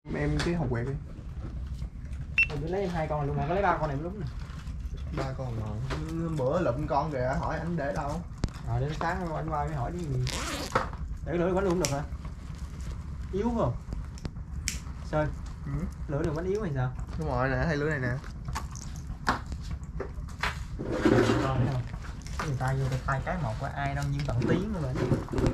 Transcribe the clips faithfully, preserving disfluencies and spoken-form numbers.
Em cái hộp quẹt đi. Mình lấy em hai con luôn mà có lấy ba con này lúc này. Ba con mà bữa lụm con kìa, hỏi anh để đâu. Rồi đến sáng anh qua mới hỏi cái gì. Để lửa bánh luôn được hả? Yếu không? Sơn. Ừ. Lửa đường bánh yếu hay sao? Đúng rồi nè, hay lửa này nè. Con thấy không? Người ta vô tay cái một có ai đâu nhưng tận tiếng nữa vậy.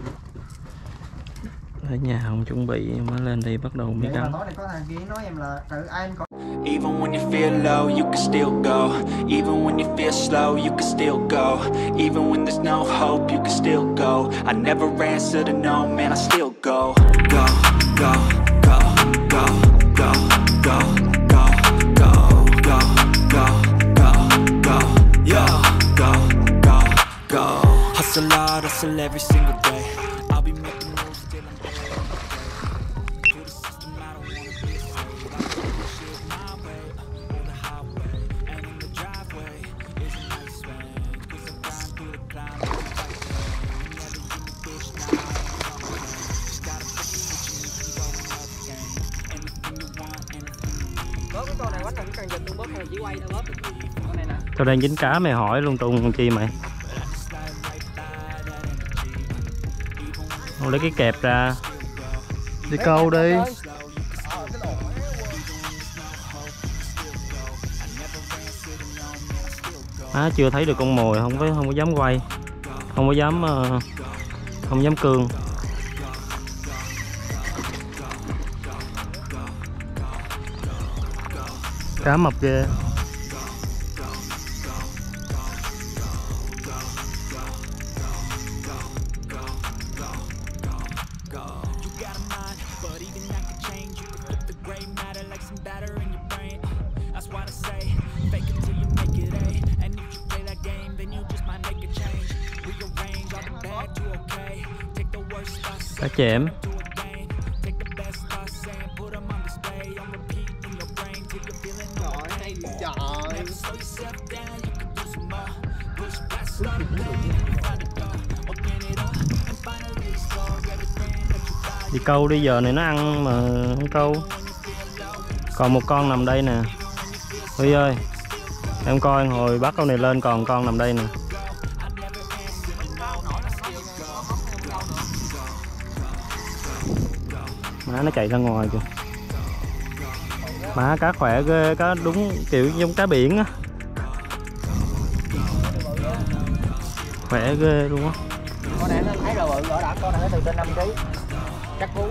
Ở nhà không chuẩn bị mới lên đây bắt đầu mới cắn. Nói này có thằng kia nói em là trời ai anh có. Even when you feel low, you can still go. Even when you feel slow, you can still go. Even when there's no hope, you can still go. I never answer to no, man, I still go. Go, go, go, go, go, go, go, go, go, go, go, go, yeah, go, go, go. Hustle hard, hustle every single day. I'll be making moves till I'm dead. To the system, I don't wanna be a slave. I do this shit my way, or the highway. And in the driveway is a nice range. Cause I grind through the climb, through the fight lane. Never give a bitch, now I ain't complain. Just gotta put the switch and you can go another game. Anything you want, anything you need. Bóp cái con này quánh là cái cần dịch tôi bóp hay chỉ quay thôi bóp. Con này nè. Tôi đang dính cá mày hỏi luôn Tùng chi mày. Lấy cái kẹp ra. Đi câu đi. Má chưa thấy được con mồi, không có không có dám quay. Không có dám uh, không dám cương. Cá mập ghê. Cá chẽm. Đi câu đi, giờ này nó ăn mà không câu. Còn một con nằm đây nè Huy ơi, em coi hồi bắt con này lên còn con nằm đây nè. Má nó chạy ra ngoài kìa. Má cá khỏe ghê, cá đúng kiểu giống cá biển á. Khỏe ghê luôn á. Con này nó thấy rồi bự rõ đã, con này nó từ trên năm ký. Chắc cú.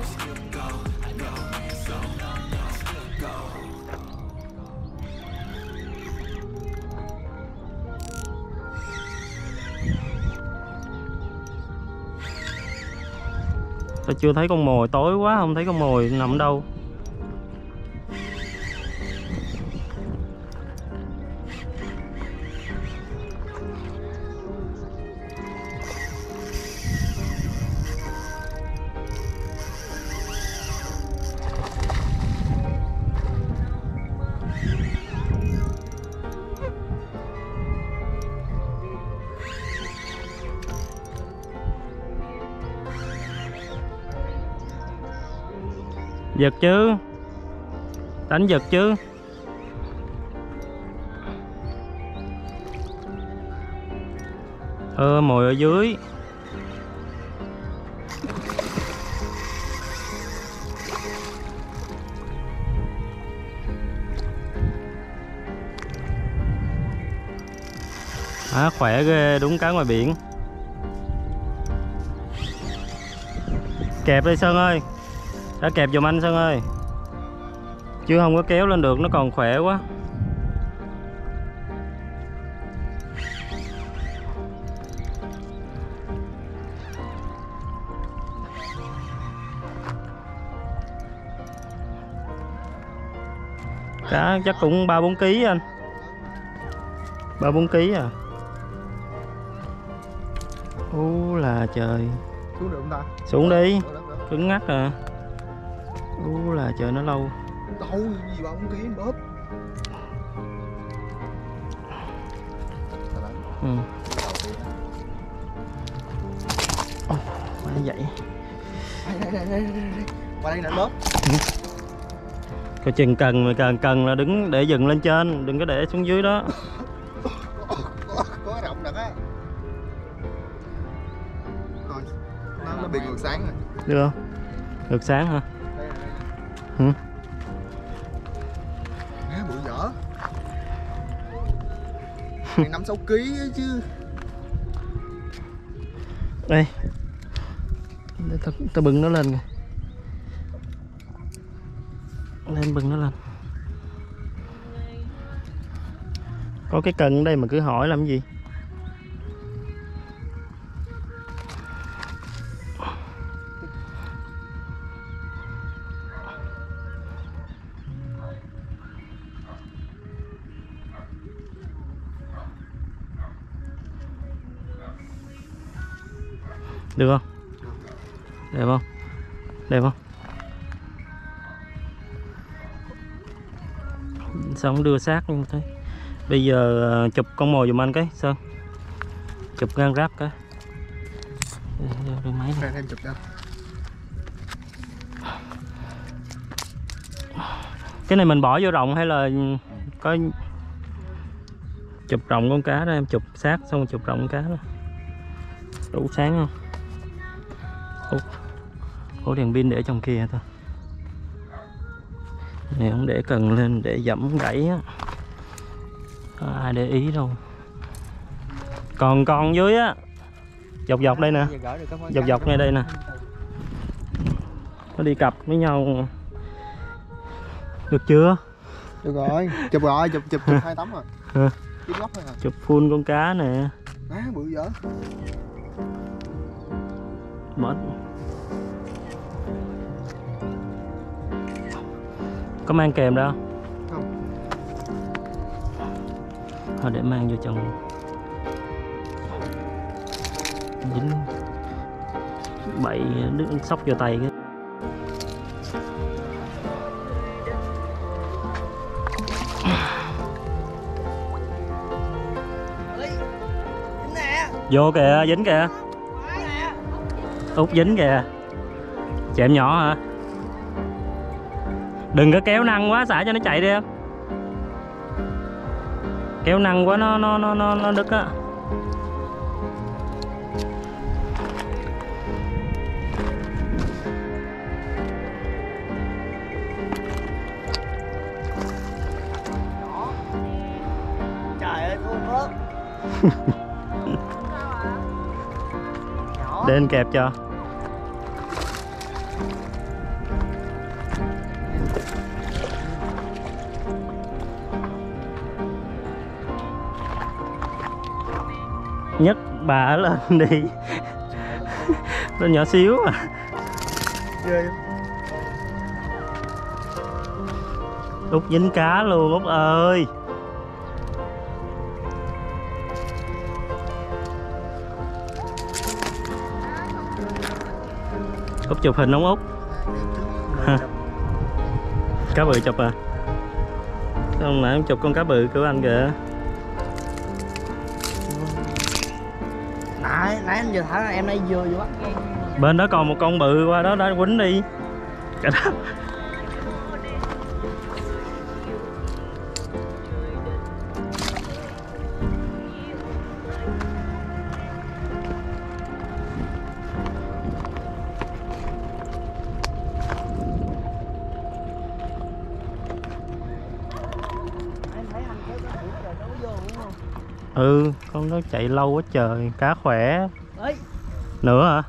Tôi chưa thấy con mồi, tối quá không thấy con mồi nằm đâu. Giật chứ, đánh giật chứ. Ơ mồi ở dưới. À, khỏe ghê, đúng cá ngoài biển. Kẹp đi Sơn ơi. Đã kẹp giùm anh Sơn ơi. Chứ không có kéo lên được, nó còn khỏe quá. Cá chắc cũng ba bốn ký anh. ba bốn ký à. Ú là trời. Xuống được không ta? Xuống đi. Cứng ngắc à. Ú là trời nó lâu. Lâu gì ba bốn ký bóp. Ừ. Oh, nó dậy. Đây, đây, đây, đây, đây. Qua đây nè bóp. Coi chừng cần mà cần cần là đứng để dừng lên trên, đừng có để xuống dưới đó. Có, có, có cái rộng thật á. Rồi, nó, nó bị ngược sáng rồi. Được không? Ngược sáng hả? Đây là, đây là. Ừ. Má bự dở. Này năm sáu ký chứ. Đây. Để ta, ta bưng nó lên kìa. Lên bưng nó lên. Có cái cần ở đây mà cứ hỏi làm gì? Được không? Đẹp không? Đẹp không? Sao không đưa xác như thế? Bây giờ chụp con mồi giùm anh cái Sơn. Chụp ngang ráp cái. Đưa máy này. Em chụp cho. Cái này mình bỏ vô rộng hay là có chụp rộng con cá đó, em chụp xác xong chụp rộng con cá đó. Đủ sáng không? Ủa, ủa đèn pin để trong kia thôi. Này không để cần lên để dẫm gãy á. Có ai để ý đâu. Còn con dưới á. Dọc dọc đây nè. Dọc dọc ngay đây nè. Nó đi cặp với nhau. Được chưa? Được rồi, chụp rồi, chụp chụp, chụp hai tấm rồi. À. Góc thôi hả? Chụp full con cá nè. Má bự dở. Mệt. Có mang kèm đâu? Không. Thôi để mang vô trong. Dính bậy đứt sóc vô tay cái. Vô kìa, dính kìa. Út dính kìa. Chị em nhỏ hả? Đừng có kéo năng quá, xả cho nó chạy đi em. Kéo năng quá nó nó nó nó, nó đứt á. Trời ơi, thua ớt. Để anh kẹp cho. Nhấc bà lên đi. Nó nhỏ xíu à. Ghê. Út dính cá luôn Út ơi. Út chụp hình không Út? Cá bự chụp à? Không nãy em chụp con cá bự của anh kìa. Nãy nãy anh vừa thả em đây vừa vừa bắt. Bên đó còn một con bự qua đó đã quýnh đi. Cái đó. Ừ, con nó chạy lâu quá trời, cá khỏe. Ê. Nữa hả?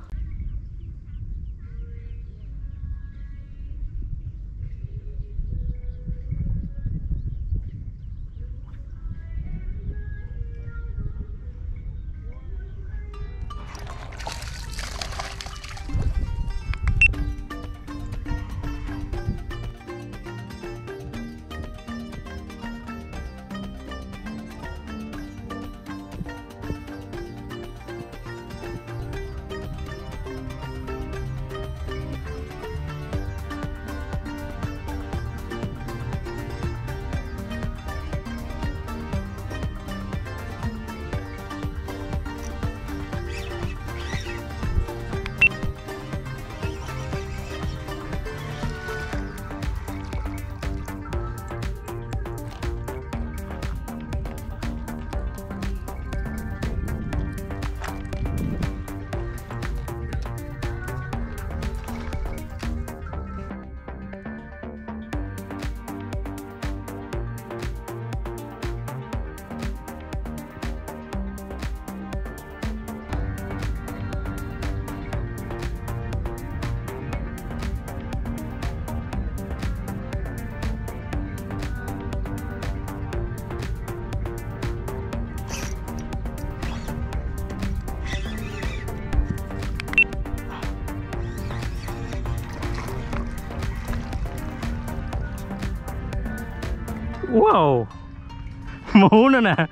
Wow, mú nữa nè.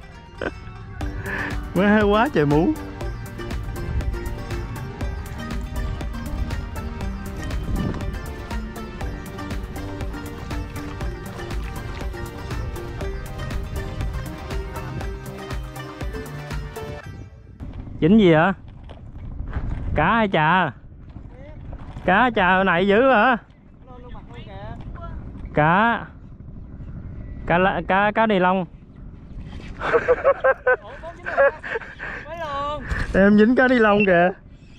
Quá quá trời mú. Dính gì hả? Cá hay chà? Cá chà hồi nãy dữ hả? Cá cá lá- cá cá ni lông. Em dính cá ni lông kìa.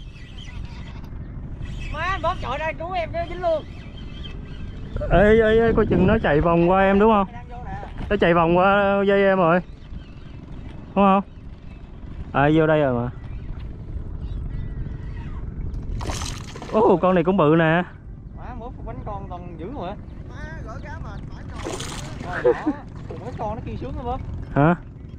Má bóp chọi ra cứu em nó dính luôn. Ê ê ê, coi chừng nó chạy vòng qua em đúng không? Nó chạy vòng qua dây em rồi. Đúng không? À vô đây rồi mà. Ồ, con này cũng bự nè. Má bóp bánh con toàn dữ rồi. Má gỡ cá mệt mỏi con. Rồi đó, cái con nó kia xuống rồi bóp. Hả?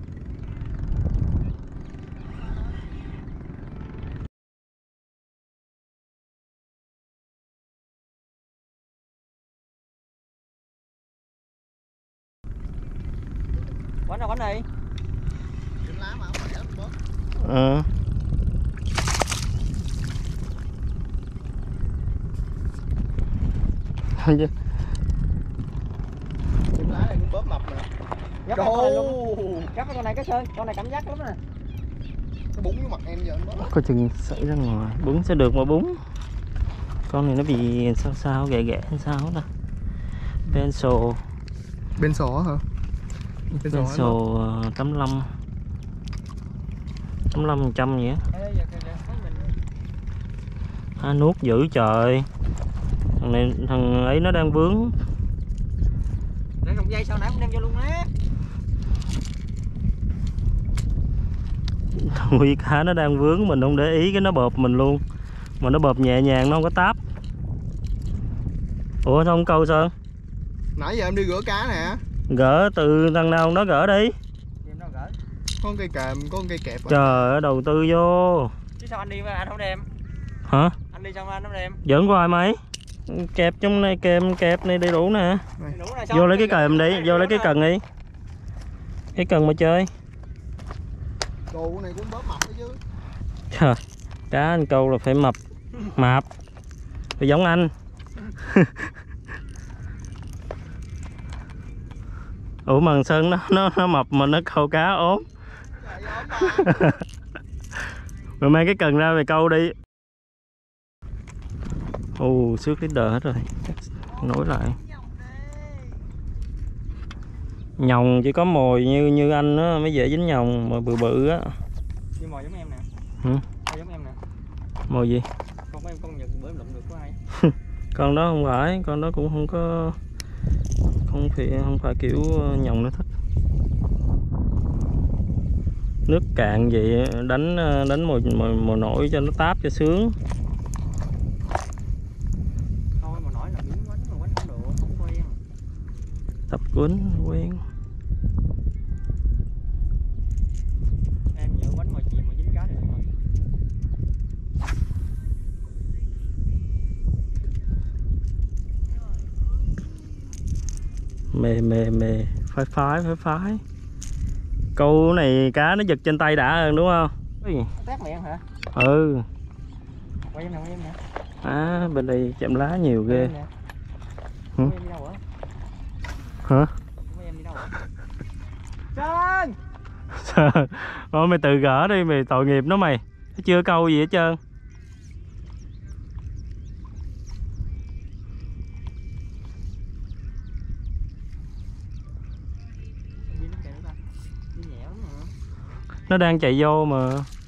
Quánh nào quánh đi. Đừng lá mà không khỏe bớt. Ờ. Đừng lá này cũng bớt mập nè. Gấp cái con này luôn. Gấp cái con này cái sơn, con này cảm giác lắm nè. Cái bún vô mặt em giờ nó bớt. Coi chừng xảy ra ngoài. Bún sẽ được mà bún. Con này nó bị sao sao ghẻ ghẻ sao đó. Pencil. Bên sổ hả? Pencil tám mươi lăm tám mươi lăm phần trăm vậy á. À, nuốt dữ trời. Thằng này thằng ấy nó đang vướng. Để cọng dây sau nãy cũng đem vô luôn á. Nuôi cá nó đang vướng mình không để ý cái nó bợp mình luôn. Mà nó bợp nhẹ nhàng nó không có táp. Ủa sao không câu Sơn? Nãy giờ em đi rửa cá nè. Gỡ từ thằng nào đó gỡ đi. Có con cây kềm, có con cây kẹp. Trời ơi đầu tư vô. Chứ sao anh đi mà anh không đem? Hả? Anh đi xong anh không đem. Giỡn hoài mày. Kẹp trong này kèm kẹp này đầy đủ nè. Vô lấy cái kềm đi, vô lấy cái cần đi. Cái cần mà chơi. Đồ này cũng bớt mập đó chứ. Trời, cá anh câu là phải mập, mập, phải giống anh. Ủa mà thằng Sơn nó nó nó mập mà nó câu cá ốm. Mày mang cái cần ra mày câu đi. Ồ, xước leader hết rồi. Nổi lại. Nhồng chỉ có mồi như như anh á mới dễ dính nhồng, mà bự bự á. Như mồi giống em nè. Hử? Giống em nè. Mồi gì? Con em con Nhật bữa em lụm được của ai? Con đó không phải, con đó cũng không có không phải không phải kiểu nhồng nó thích. Nước cạn vậy đánh đánh mồi mồi, mồi nổi cho nó táp cho sướng. Thôi mà nói là biến quánh mà quánh không được, không quen. Tập quýnh quen. Em nhớ quánh mồi chìm mà dính cá được rồi. Mê mê mê, phái phái phái phái. Câu này cá nó giật trên tay đã hơn đúng không? Tát miệng hả? Ừ. Quay em nè, quay em nè. À, bên đây chạm lá nhiều ghê. Hử? Em đi đâu hả? Hả? Em đi đâu hả? Sơn! Sơn, thôi mày tự gỡ đi, mày tội nghiệp nó mày. Nó chưa câu gì hết trơn. Nó đang chạy vô mà.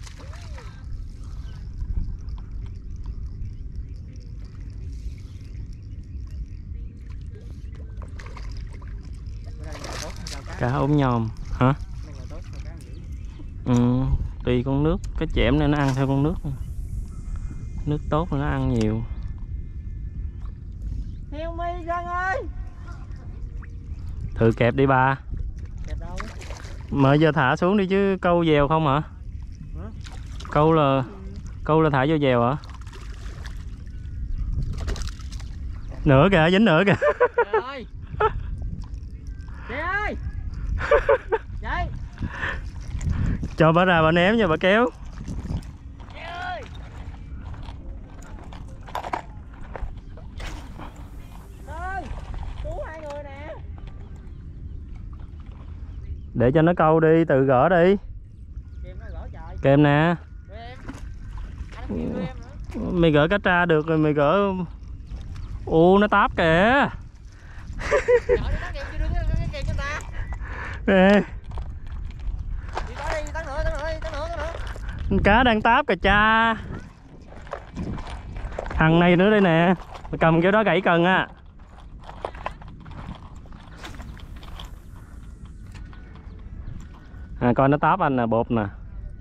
Cá ốm nhòm hả? Ừ, tùy con nước, cái chẻm này nó ăn theo con nước. Nước tốt thì nó ăn nhiều. Help me Sơn ơi. Thử kẹp đi bà. Kẹp đâu? Mà giờ thả xuống đi chứ câu dèo không hả? Hả? Câu là câu là thả vô dèo hả? Nữa kìa, dính nữa kìa. Ơi. Chạy. Cho bà ra bà ném nha bà kéo. Chạy ơi. Ơi, cứu hai người nè. Để cho nó câu đi, tự gỡ đi. Kìm nó gỡ trời. Kèm nè. Đưa em. Anh không kìm đưa em nữa. Mày gỡ cá tra được rồi mày gỡ. Ồ nó táp kìa. Trời ơi, nó kìm chưa đứng cái kìm cho ta. Nè. Đi tới đi, tấn nữa, tấn nữa, tấn nữa, tấn nữa. Cá đang táp kìa cha. Thằng này nữa đây nè. Mày cầm cái đó gãy cần á. À, coi nó táp anh nè, bột nè.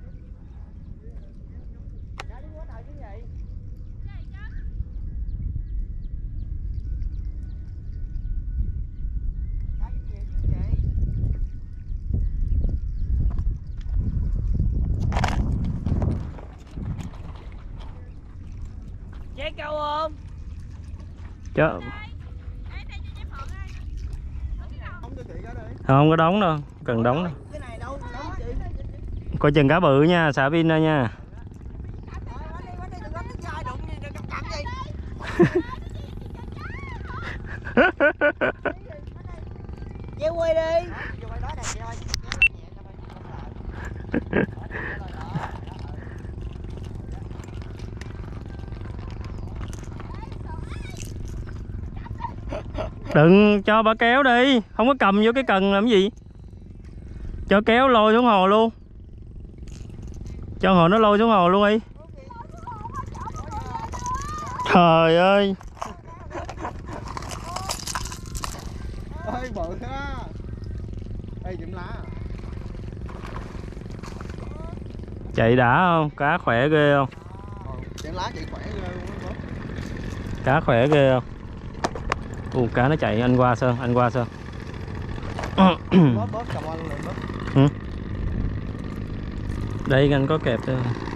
Chế câu không? Chớ. Không Không có đóng đâu, cần đóng đâu. cái này đâu, đóng chị. Coi chừng cá bự nha, xả pin ra nha. Chế quay đi. Đừng cho bà kéo đi, không có cầm vô cái cần làm gì. Cho kéo lôi xuống hồ luôn. Cho hồ nó lôi xuống hồ luôn đi. Trời ơi. Ơi bự ha. Ê dụm lá. Chạy đã không? Cá khỏe ghê không? Dụm lá chạy khỏe ghê luôn á. Cá khỏe ghê không? Ồ, cá nó chạy, anh qua Sơn, anh qua Sơn. Bóp bóp cầm qua luôn rồi bóp. Ừ. Đây anh có kẹp đây.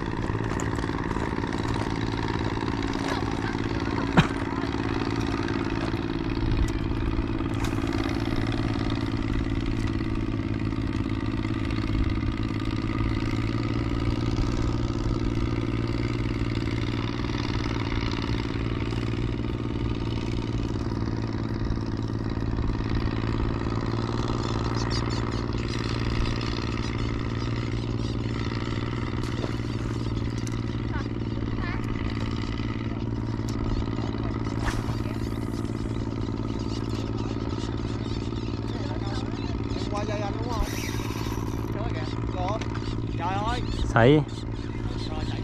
Qua dây anh đúng không? Trời ơi kìa. Rồi. Trời ơi. Sảy. Rồi chạy.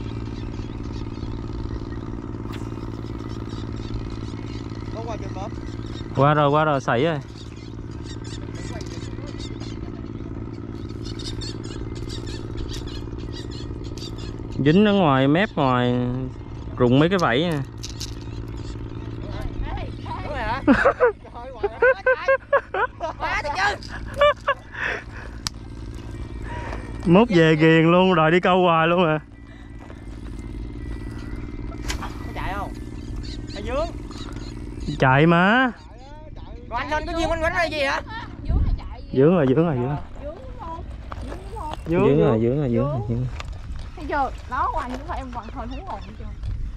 Có qua chưa bóp? Qua rồi, qua rồi, sảy rồi. Dính ở ngoài mép ngoài rụng mấy cái vảy nè. Đúng rồi hả? Quá đi chứ. Mốt về ghiền luôn rồi đi câu hoài luôn à. Có chạy không? Hay dướng? Chạy mà. Còn anh lên có duyên quánh quánh hay gì hả? Dướng rồi, dướng rồi, dướng rồi. Dướng Dướng rồi, dướng rồi, dướng rồi, dướng. Thấy chưa? Đó của anh cũng phải em còn thôi thú hồn chưa?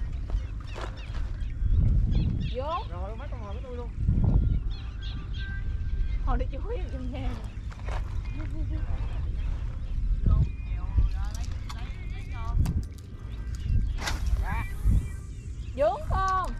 Dướng. Rồi mấy con hồi của tôi luôn. Hồi đi chuối ở trong nhà. Dướng không?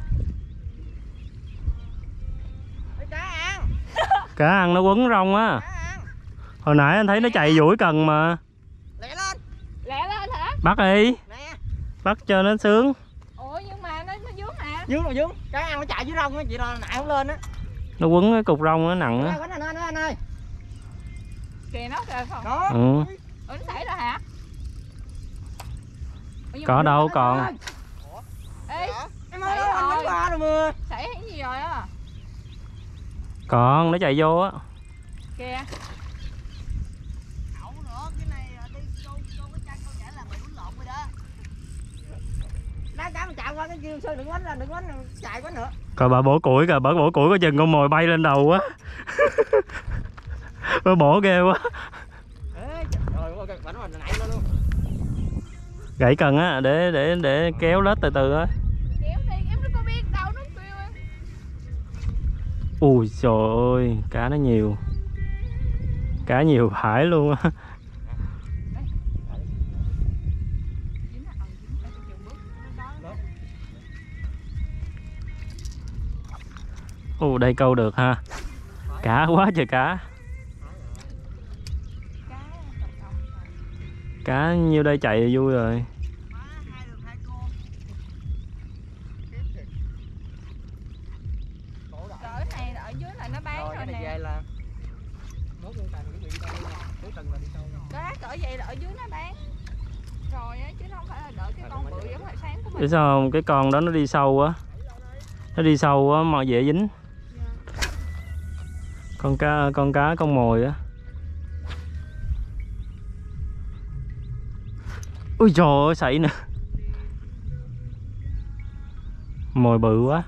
Cá ăn. Cá ăn nó quấn rong á. Hồi nãy anh thấy nó chạy duỗi cần mà. Lẹ lên. Lẹ lên hả? Bắt đi. Nè. Bắt cho nó sướng. Ủa nhưng mà nó, nó dướng mà. Dướng rồi dướng. Cá ăn nó chạy dưới rong á, chị là nại không lên á. Nó quấn cái cục rong nó nặng á. Quánh anh ơi, anh ơi. Kìa nó kìa không? Đó. Ừ. Ủa nó xảy ra hả? Ủa, Có mà- đâu còn. Ê, Em ơi, anh quánh qua rồi mưa. xảy cái gì rồi á? Còn nó chạy vô á. Kìa. Ẩu nữa, cái này đi câu câu cái chân câu nhảy là bị quấn lộn rồi đó. Đá cá mà chạy qua cái kia Sơn đừng quánh ra, đừng quánh chạy quá nữa. Coi bà bổ củi kìa, bà bổ củi có chừng con mồi bay lên đầu á. Nó bổ ghê quá. Ê, trời ơi, bánh mà nãy nó luôn. Gãy cần á, để để để kéo lết từ từ á. Kéo đi, em nó có biết đâu nó kêu á. Ui trời ơi, cá nó nhiều. Cá nhiều hải luôn á. Ồ, đây câu được ha. Cá quá trời cá. Cá nhiêu đây chạy là vui rồi. Cỡ này ở dưới là nó bán Rồi, rồi cái này nè. về là mốt con tàn chuẩn bị đi đâu nha. Cuối tuần là đi sâu nha. Đó, cỡ vậy là ở dưới nó bán rồi á, chứ không phải là đợi cái con bự giống hồi sáng của Biết mình. sao không? Cái con đó nó đi sâu quá. Nó đi sâu quá mà dễ dính. Con cá con cá con mồi á. Ui trời ơi, sảy nè. Mồi bự quá.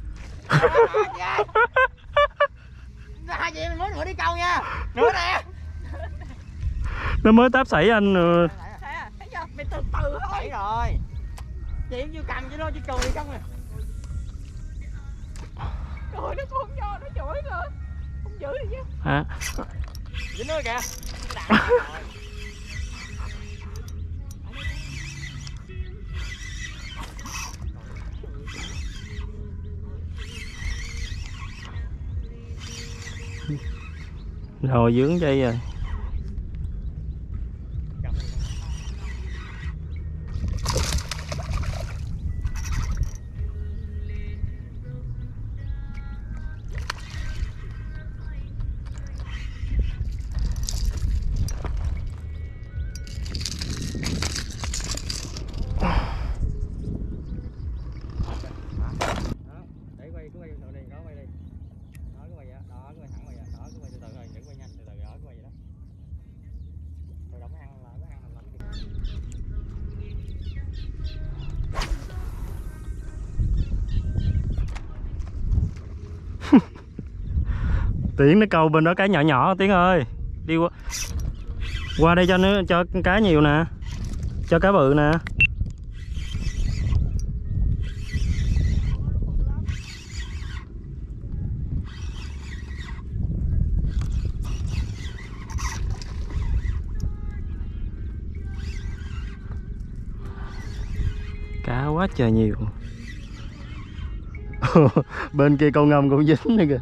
Hai chị mình muốn nữa đi câu nha. Nữa nè. Nó mới táp sảy anh rồi. Thấy à? Thấy chưa? Mày từ từ thôi. Thấy rồi. Chị cũng chưa cầm chứ nó chỉ cười đi không nè. Trời, nó cũng không cho, nó chửi rồi. Không giữ đi chứ. Hả? Dính nữa kìa. Rồi dướng dây rồi. Để quay cứ quay từ đây đó, quay đi. Đó cứ quay vậy, đó cứ quay thẳng quay vậy, đó cứ quay từ từ rồi, đừng quay nhanh, từ từ đó cứ quay vậy đó. Rồi đóng ăn lại, nó ăn làm lắm. Tiến nó câu bên đó cá nhỏ nhỏ Tiến ơi. Đi qua. Qua đây cho nó cho cá nhiều nè. Cho cá bự nè. Cá quá trời nhiều. Bên kia con ngâm cũng dính nữa kìa.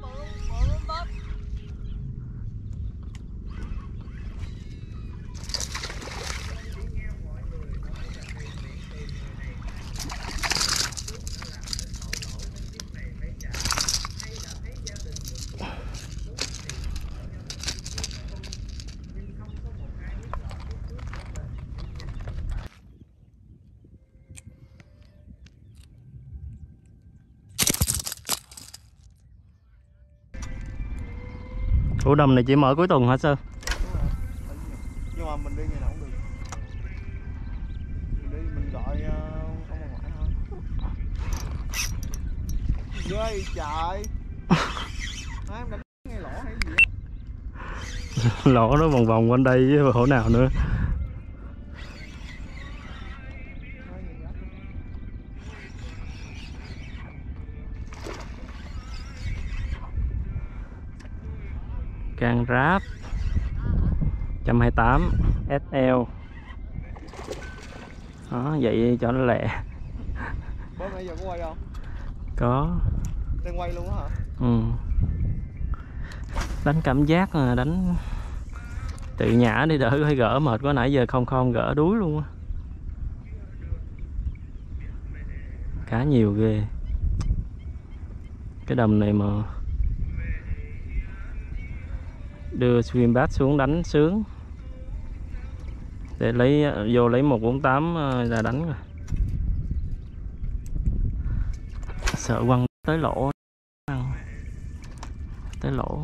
Ủa đầm này chỉ mở cuối tuần hả Sơn? Nhưng mà mình đi ngày nào cũng được. Mình đi mình gọi uh, ông bà ngoại thôi. Ghê trời. Hai em đánh ngay lỗ hay gì á? Lỗ nó vòng vòng quanh đây với hổ nào nữa. Can ráp một hai tám ét lờ. Đó, vậy cho nó lẹ. Bữa nãy giờ có quay không? Có. Đang quay luôn á hả? Ừ. Đánh cảm giác là đánh tự nhả đi đỡ phải gỡ mệt quá, nãy giờ không không gỡ đuối luôn á. Cá nhiều ghê. Cái đầm này mà đưa swim bass xuống đánh sướng. Để lấy vô lấy một bốn tám ra đánh rồi. Sợ quăng tới lỗ. Tới lỗ.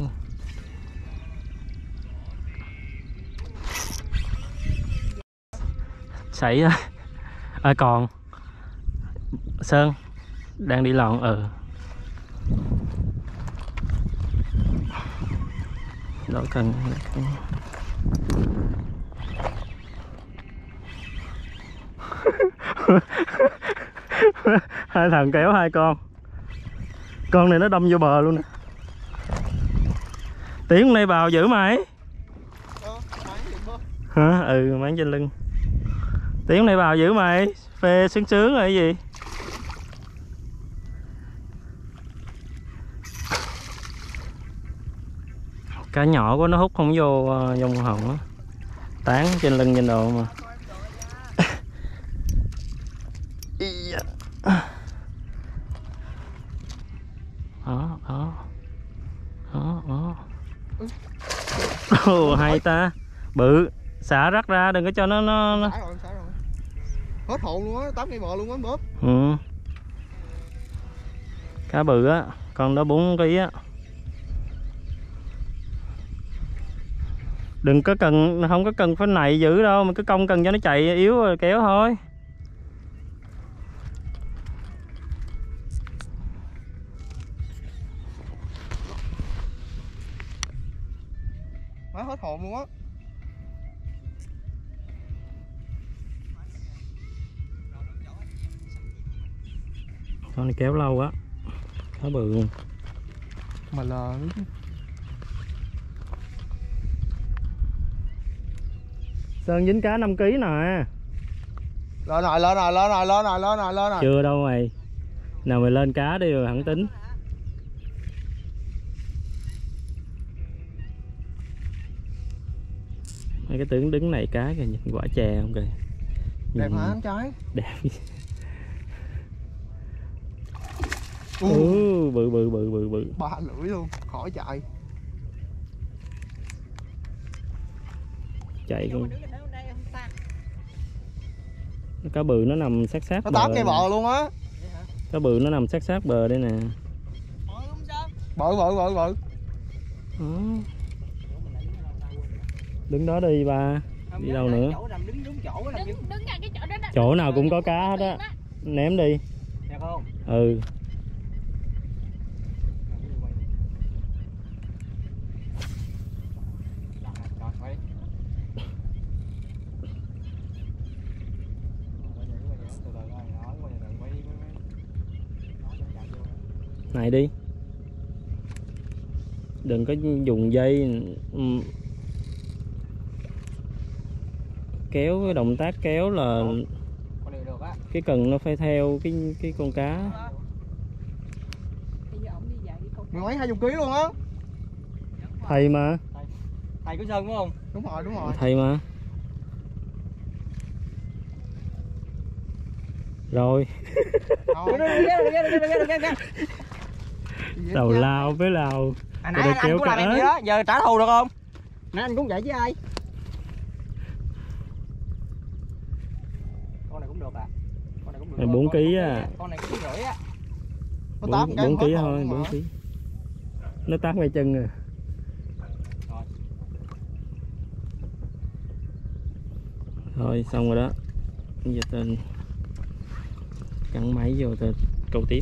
Sảy á. À còn Sơn đang đi lòn. Ừ. Đổi cần. Hai thằng kéo hai con. Con này nó đâm vô bờ luôn nè. Tiến hôm nay vào giữ mày. Ờ, máng gì bơ? Hả? Ừ, máng trên lưng. Tiến hôm nay vào giữ mày. Phê sướng sướng rồi cái gì? Cá nhỏ của nó hút không vô dòng hồng á. Tán trên lưng trên đồ mà. Đó, đó. Đó, đó. Ồ, hay ta. Bự. Xả rắc ra đừng có cho nó nó, nó... Xả rồi, xả rồi. Hết hồn luôn á, tám cây bò luôn á bóp. Ừ. Cá bự á, con đó bốn ký á. Đừng có cần, không có cần phải nảy dữ đâu, mình cứ cong cần cho nó chạy yếu rồi kéo thôi. Má hết hồn luôn á. Con này kéo lâu á. Cá bự luôn. Mà lờ nữa chứ. Sơn dính cá năm ký nè. Lên rồi, lên rồi, lên rồi, lên rồi, lên rồi, lên rồi. Chưa đâu mày. Nào mày lên cá đi rồi hẳn tính. Mấy cái tướng đứng này cá kìa, nhìn quả chè không kìa. Đẹp hả anh trai? Đẹp. Ừ. Ừ, bự bự bự bự bự. Ba lưỡi luôn, khỏi chạy. Chạy con. Cá bự nó nằm sát sát Nó bờ. tám cây bò luôn á. Cá bự nó nằm sát sát bờ đây nè. Bự bự bự bự. Đó. Đứng đó đi ba. Đi đâu nữa? Đứng, đứng ngay cái chỗ đó đó. Chỗ nào cũng có cá hết á. Ném đi. Đẹp không? Ừ. Này đi. Đừng có dùng dây kéo, cái động tác kéo là cái cần nó phải theo cái cái con cá. Mười mấy hai chục ký luôn á. Thầy mà. Thầy của Sơn đúng không? Đúng rồi, đúng rồi. Thầy mà. Rồi. Đầu lao với lao. À, nãy anh, anh cũng làm em vậy đó, giờ trả thù được không? Nãy anh cũng vậy với ai? Con này cũng được à? Con này cũng được. Này bốn ký á. Con này cũng rưỡi á. bốn ký thôi, bốn ký. Nó tát ngay chân rồi. Rồi. Thôi xong rồi đó. Giờ tên cắn máy vô tên câu tiếp.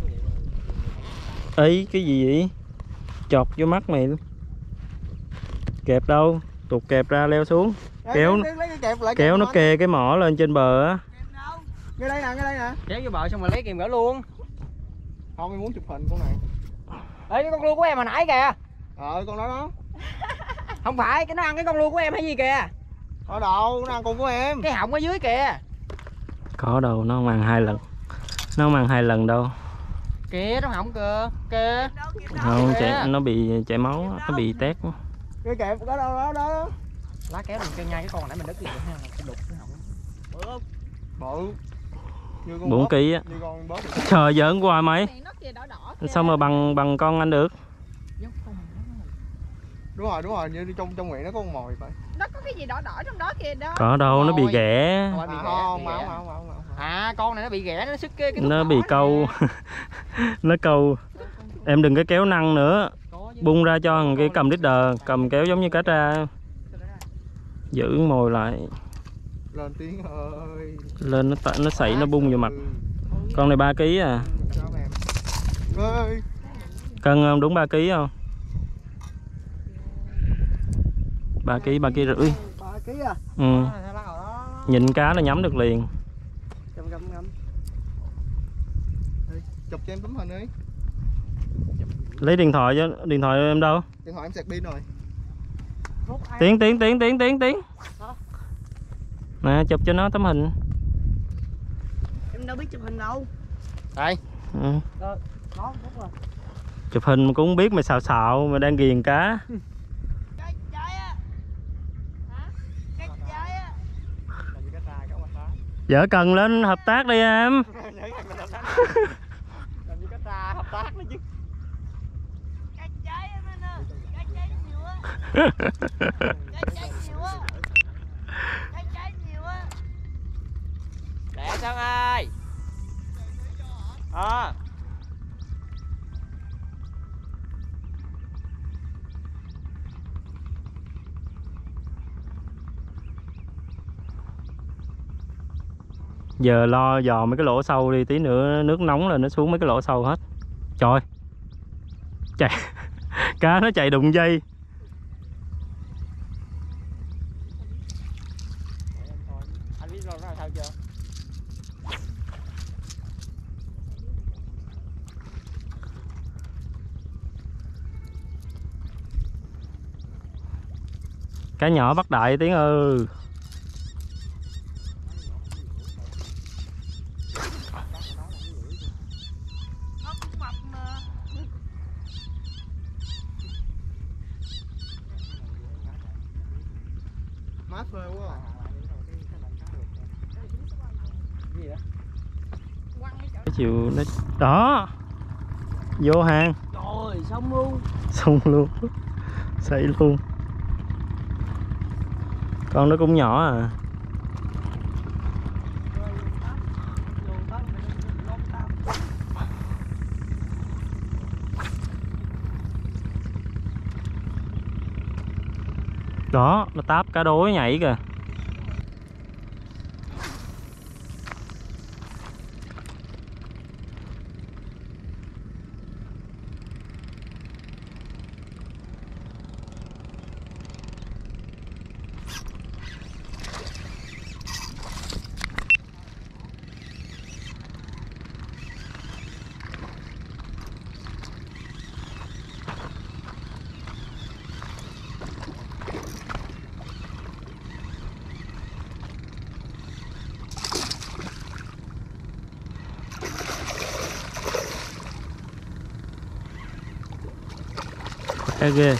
Ấy cái gì vậy? Chọt vô mắt mày luôn. Kẹp đâu? Tụt kẹp ra leo xuống. Kéo nó, kéo nó kê cái mỏ lên trên bờ á. Ngay đây nè, ngay đây nè. Kéo vô bờ xong rồi lấy kìm gỡ luôn. Không, em muốn chụp hình con này. Ê, cái con lua của em hồi nãy kìa. Ờ, con đó đó. Không phải, cái nó ăn cái con lua của em hay gì kìa. Ở đâu, nó ăn con của em. Cái họng ở dưới kìa. Có đâu, nó không ăn hai lần. Nó không ăn hai lần đâu. Kìa, trong họng kìa. Kìa. Không, chạy, nó bị chảy máu, nó bị tét. Cái kẹp đó đâu đó đó. Lá kéo đừng kêu nhai cái con nãy mình đứt cái ha, cái đục cái họng. Bự không? Bự. bốn ký á. Trời giỡn hoài mày. Đỏ Sao mà bằng bằng con anh được? Đúng rồi, đúng rồi, như trong trong miệng nó có con mồi vậy. Nó có cái gì đỏ đỏ trong đó kìa đó. Có đâu, nó bị ghẻ. Không, bị À, ghẻ, không, bị máu, ghẻ. máu, máu, máu. À, con này nó bị ghẻ, nó sức cái, cái Nó bị câu. Nó câu. Em đừng có kéo năng nữa. Bung ra cho thằng kia cầm leader, cầm kéo giống như cá tra. Giữ mồi lại. Lên tiếng ơi. Lên nó nó sảy nó bung vô mặt. Con này ba ký à. Ơi. Cân không? Đúng ba ký không? ba ký, ba ký rưỡi. ba ký à? Ừ. Theo lá hồi đó. Nhìn cá nó nhắm được liền. Găm găm găm. Đây, chụp cho em tấm hình đi. Lấy điện thoại cho, điện thoại em đâu? Điện thoại em sạc pin rồi. Tiến tiến tiến tiến tiến tiến. Nè chụp cho nó tấm hình. Em đâu biết chụp hình đâu. Đây. Ừ. Đó, có phút rồi. Chụp hình mà cũng không biết mày xào xạo mà đang ghiền cá. Cái trái á. Hả? Cái trái á. Làm gì cái ta có mặt đó. Vợ cần lên hợp tác đi em. Làm gì cái ta hợp tác nữa chứ. Cái trái á anh ơi. Cái trái nhiều á. Cái trái nhiều á. Cái trái nhiều á. Lẹ Sơn ơi. Ờ. Giờ lo dò mấy cái lỗ sâu đi, tí nữa nước nóng là nó xuống mấy cái lỗ sâu hết. Trời, chạy cá nó chạy đụng dây. Anh biết rồi nó là sao chưa? Cá nhỏ bắt đại Tiến ơi. Nó cũng mập mà. Mát phê quá à. Gì đó? Quăng cái chỗ. Cái chiều nó đó. Vô hàng. Trời, xong luôn. Xong luôn. Xây luôn. Con nó cũng nhỏ à. Đó, nó táp cá đối nhảy kìa. Khỏe ghê.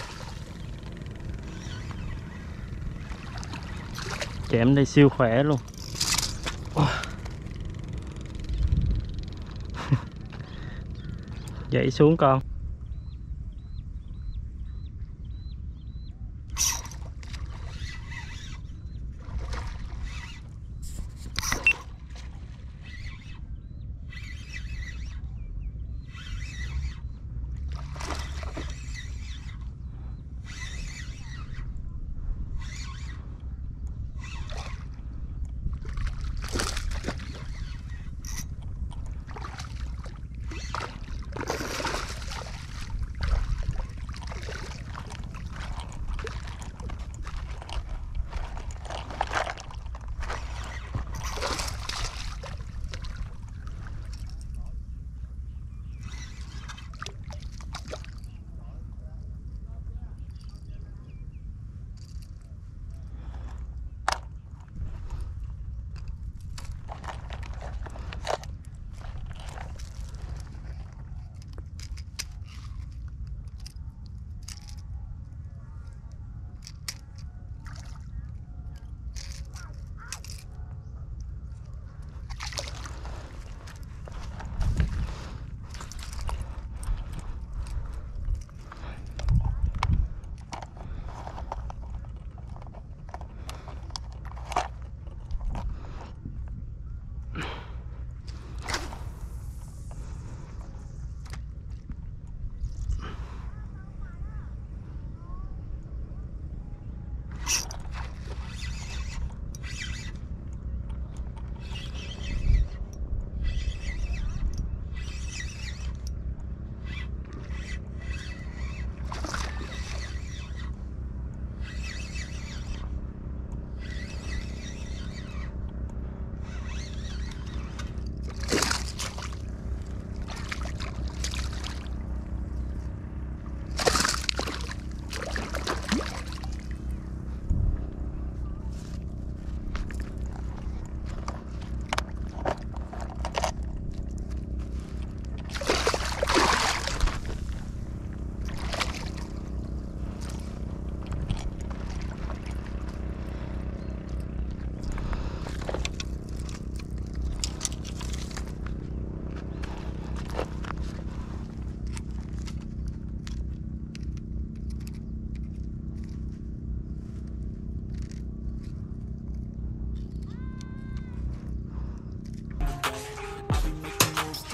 Chém đây siêu khỏe luôn. Dậy xuống con.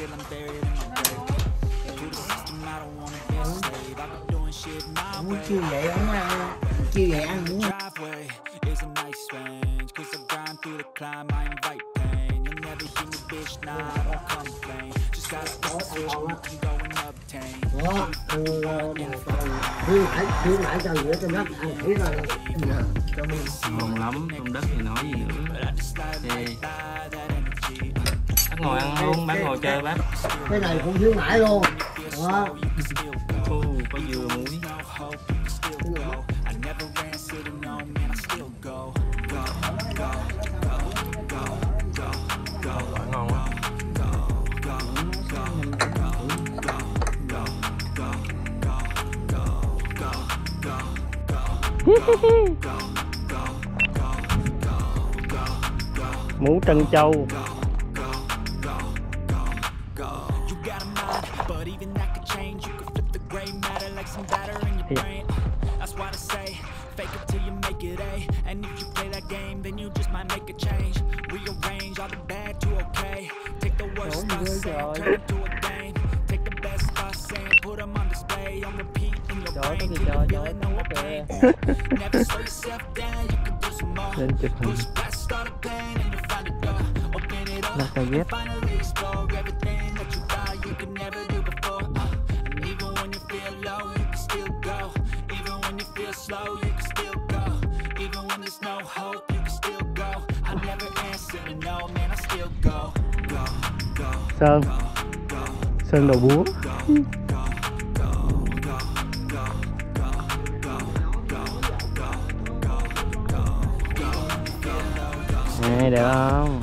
till I'm buried in my grave. To the system, I don't wanna be a slave. I've been doing shit my Muốn way. chiêu vậy không ăn, chiêu vậy ăn muốn Driveway is a nice range, cause I grind through the climb, I invite pain. You'll never hear me, bitch, nah, I don't complain. Just gotta get the vision, you can go and obtain. đó. Thương lại, thương lại cho giữa cho nó ăn thử rồi. Ngon lắm, trong đất thì nói gì nữa. Thì bác ngồi ăn luôn, bác ngồi chơi bác. Cái này cũng thương lại luôn. Đó. Thu, có dừa muối. I never answer to no, man, I still go. Go, go, go, go, go, go, Ngon quá. go, go, go, go, go, go, go, go, go, go, Mú trân châu. go. You got a mind, but even that could change. You could flip the gray matter like some batter in your brain. That's why I say, fake it till you make it A. And if you play that game, then you just might make a change. Rearrange all the bad to okay. Take the worst thoughts saying, turn it to a game. Take the best thoughts saying, put them on display. On repeat in your brain, till you feel it, no more pain. Never slow yourself down, you can do some more. Lên chụp hình. Push past all the pain and you find a door. Open it up Đặt tay ghép. and finally explore everything that you thought you could never do before. Uh, and even when you feel low, you can still go. Even when you feel slow, you can still go. Even when there's no hope, you can still go. I never answer to no, man, I still go. Go, go, Sơn. Sơn đầu búa. Này đẹp không?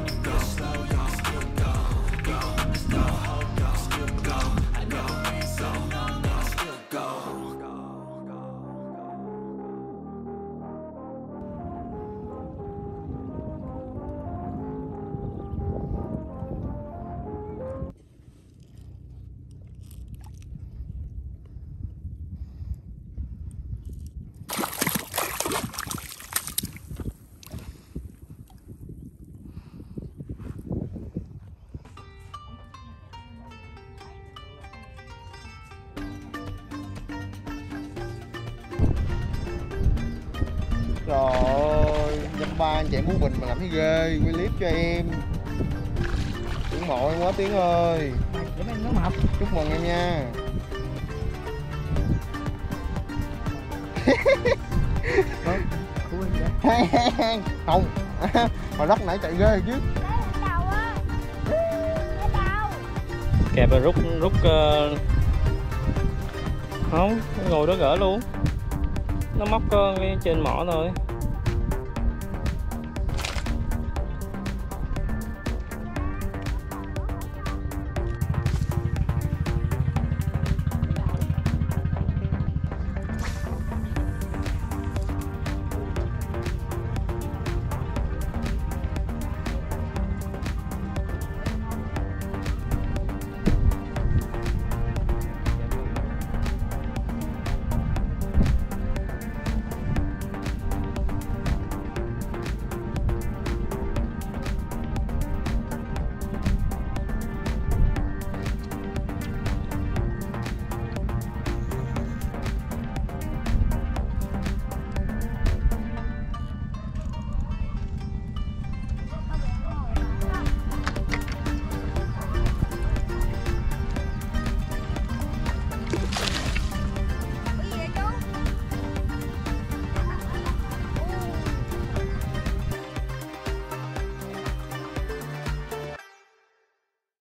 Trời ơi, dăm ba anh chạy Phú Bình mà làm thấy ghê, quay clip cho em. Ủng hộ em quá Tiến ơi. Chúc mừng em nha. Không, hồi đất nãy chạy ghê chứ. Kẹp rồi rút rút uh... không, ngồi đó gỡ luôn. Nó móc con cái trên mỏ thôi.